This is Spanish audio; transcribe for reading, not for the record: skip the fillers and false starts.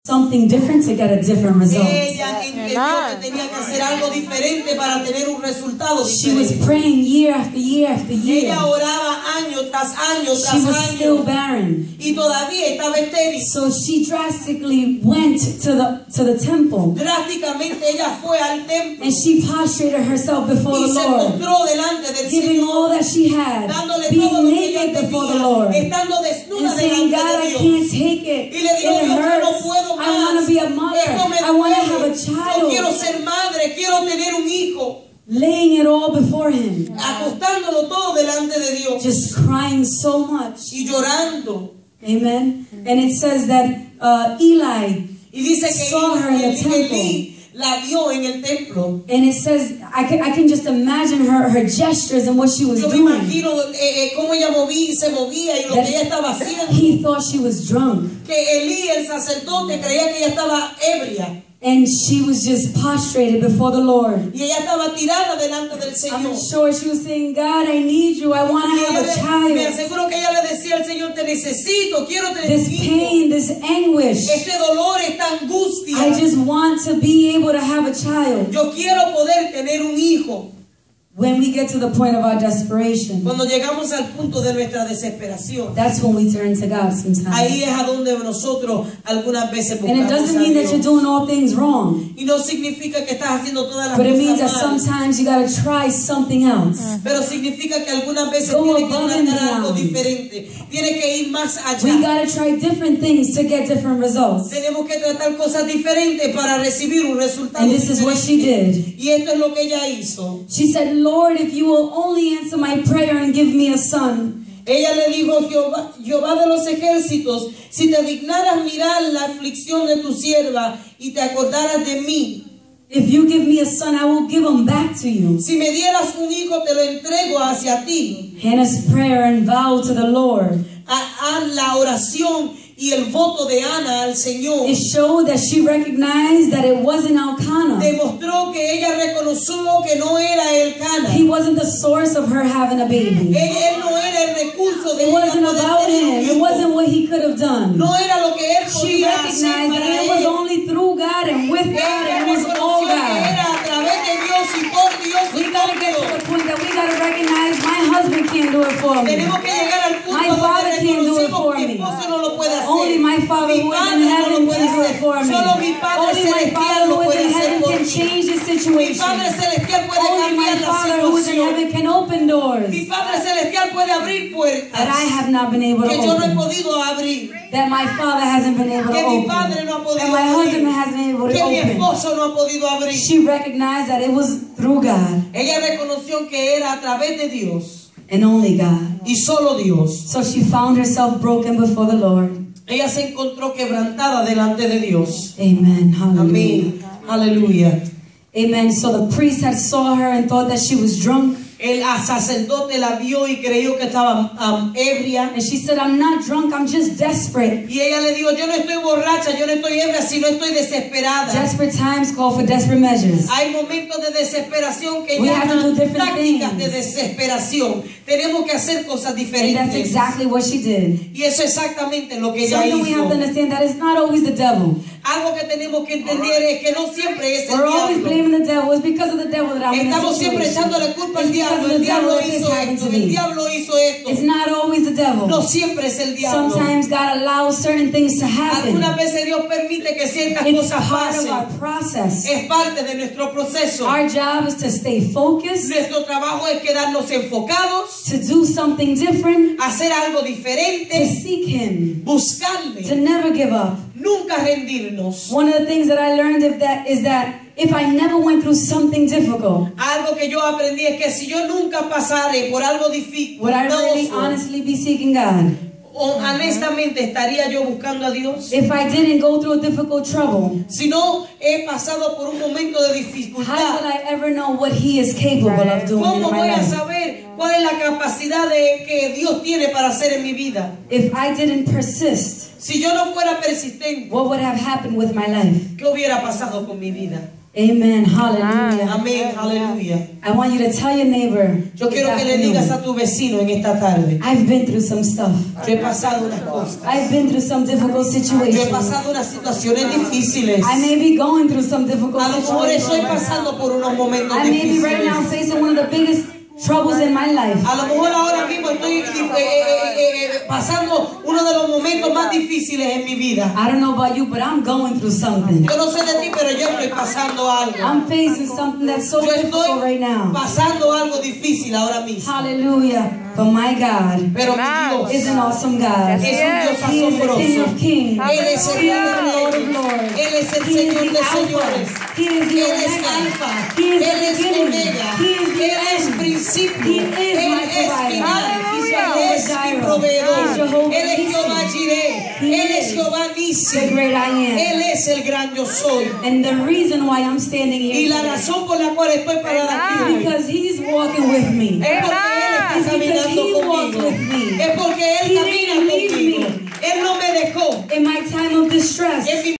something different to get a different result. Ella entendió que tenía que hacer algo diferente para tener un resultado She was diferente. praying year after year after year. Ella oraba año tras año She tras was still año barren. y todavía estaba estéril. So she drastically went to the temple Drásticamente ella fue al templo and she prostrated herself before y the se Lord, mostró delante del giving all Señor, that she had, dándole being todo lo que ella naked before the tenía, Lord, estando and desnuda saying, delante God, de I Dios. can't take it. Y le dijo, It Dios, yo no hurts. puedo I want to más. be a mother. Esto me I want to have a duele. Yo quiero child. ser madre, quiero tener un hijo. Laying it all before him, Acostándolo todo delante de Dios just crying so much. y llorando. Amen. And it says that Eli Y dice que saw her in the temple. Elí la vio en el templo. And it says, I can just imagine her gestures and what she was Yo me doing. imagino cómo ella se movía y lo que ella estaba haciendo. He thought she was drunk. Que Elí, el sacerdote, creía que ella estaba ebria. And she was just prostrated before the Lord. Y ella estaba tirada delante del I'm Señor. sure she was saying, God, I need you. I want Y to have a me child. aseguro que ella le decía al Señor, te necesito, quiero tener This un hijo. pain, this anguish. Este dolor, esta angustia. I just want to be able to have a child. Yo quiero poder tener un hijo. When we get to the point of our desperation, Cuando llegamos al punto de nuestra desesperación, that's when we turn to God sometimes. ahí es a donde nosotros algunas veces And it buscamos doesn't a mean that Dios. you're doing all things wrong. Y no significa que estás haciendo todas las But it means that cosas mal. sometimes you got to try something else. Pero significa que algunas veces Go tiene que above and tratar algo beyond. diferente. Tiene que ir más We allá. got to try different things to get different results. Tenemos que tratar cosas diferentes para recibir un resultado And this is what she diferente. did. Y esto es lo que ella hizo. She said, Lord, if you will only answer my prayer and give me a son. Ella le dijo, Jehová de los ejércitos, si te dignaras mirar la aflicción de tu sierva y te acordaras de mí, If you give me a son, I will give him back to you. si me dieras un hijo, te lo entrego hacia ti. Hannah's prayer and vow to the Lord. Haz la oración y el voto de Ana al Señor. It showed that she recognized that it wasn't Elkanah. Demostró que ella reconoció que no era Elcana. He wasn't the source of her having a baby. Él no era el recurso de It ella wasn't poder about tener un him. It hijo. wasn't what he could have done. No era lo que él She podía hacer recognized para that it was él. only through God and with God Ella and it was all reconoció que God. era a través de Dios y por Dios We y gotta con get to Dios. the point that we gotta recognize my husband can't do it for me. Tenemos que llegar al punto My donde father can't do it reconocemos for que mi me. esposo no lo puede hacer. Only my Father Mi who is in padre no heaven lo puede can do it hacer. for me. Solo mi Padre Only my celestial Father lo who is puede in hacer heaven por can mí. change the Mi situation. Padre celestial puede Only my cambiar la Father who is in situación. heaven can open doors Mi Padre celestial puede abrir that I puertas have not been able to que yo no he open. podido abrir. That my father hasn't been able to Que mi open. padre no ha podido And my abrir. husband hasn't been able to Que mi open. esposo no ha podido abrir. She recognized that it was through God Ella reconoció que era a través de Dios and only God. y solo Dios. So she found herself broken before the Lord. Ella se encontró quebrantada delante de Dios. Amen. Hallelujah. Amén. Aleluya. Amen. So the priest had saw her and thought that she was drunk. El sacerdote la vio y creyó que estaba ebria. And she said, I'm not drunk, I'm just desperate. Y ella le dijo, yo no estoy borracha, yo no estoy ebria, sino estoy desesperada. Desperate times call for desperate measures. Hay momentos de desesperación que We have to do llaman different tácticas things. de desesperación. Tenemos que hacer cosas And that's diferentes. exactly what she did. Y eso es exactamente lo que ella Something we have to hizo. understand that it's not always the devil. Algo que tenemos que entender es que no siempre es el We're always diablo. blaming the devil. It's because of the devil that I'm in Estamos this siempre situation. echándole culpa It's al because diablo. of El the devil diablo that this hizo happened esto. to El me. diablo hizo esto. It's not always the devil. No siempre es el diablo. Sometimes God allows certain things to happen. Algunas veces Dios permite que ciertas It's cosas part of pasen. our process. Es parte de nuestro proceso. Our job is to stay focused, Nuestro trabajo es quedarnos enfocados, to do something different, hacer algo to diferente, seek Him, to buscarle, never give up. nunca rendirnos. One of the things that I learned is that if I never went through something difficult, Algo que yo aprendí es que si yo nunca pasare por algo would I really dificultoso, honestly be seeking God? honestamente estaría yo buscando a Dios. If I didn't go through a difficult trouble, Si no he pasado por un momento de how dificultad, will I ever know what He is capable of doing in ¿cómo my voy a life? saber cuál es la capacidad que Dios tiene para hacer en mi vida? If I didn't persist, Si yo no fuera persistente, what would have happened with my life? ¿qué hubiera pasado con mi vida? Amen. Hallelujah. Amén, aleluya. I want you to tell your neighbor. Yo quiero this que le digas afternoon, a tu vecino en esta tarde. I've been through some stuff. Yo he pasado unas cosas. I've been through some difficult Yo he situations. pasado unas situaciones difíciles. I may be going through some difficult A lo mejor estoy situations. pasando por unos momentos I may be right now difíciles. facing one of the biggest troubles in my life. A lo mejor ahora mismo estoy pasando uno de los momentos más difíciles en mi vida. I don't know about you, but I'm going through something. Yo no sé de ti, pero yo estoy pasando algo. I'm facing something that's so Yo difficult right estoy now. pasando algo difícil ahora mismo. Hallelujah. But my God Pero mi Dios is an awesome God. es un Dios He is the King asombroso. of Kings. Él es el He is Rey the de Lord of Reyes. Lords. Él es el He is Señor the de Alpha. señores. He is the Él es Omega. Alfa. He is Él the es beginning. Omega. He is the Él es end. principio. He is Él my es provider. final. He's Él es Jehovah mi Jireh. proveedor. He's Jehovah Él es Jehová Nissi. Jireh. He Él es is Jehová the Nissi. great I am. Él es el gran yo soy. And the reason why I'm standing Y here la today razón por la cual estoy parada aquí is hoy because He's walking with me. es porque Él está It's because caminando He walks conmigo. with me. Es porque Él He camina didn't leave conmigo. me. Él no me dejó In my time of distress, en mi